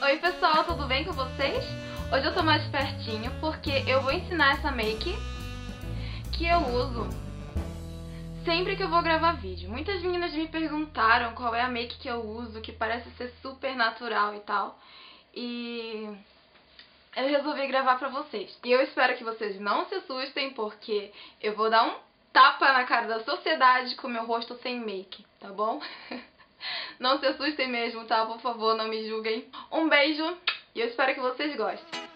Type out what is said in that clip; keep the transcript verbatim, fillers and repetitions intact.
Oi pessoal, tudo bem com vocês? Hoje eu tô mais pertinho porque eu vou ensinar essa make que eu uso sempre que eu vou gravar vídeo. Muitas meninas me perguntaram qual é a make que eu uso, que parece ser super natural e tal. E eu resolvi gravar pra vocês. E eu espero que vocês não se assustem porque eu vou dar um tapa na cara da sociedade com meu rosto sem make, tá bom? Não se assustem mesmo, tá? Por favor, não me julguem. Um beijo e eu espero que vocês gostem.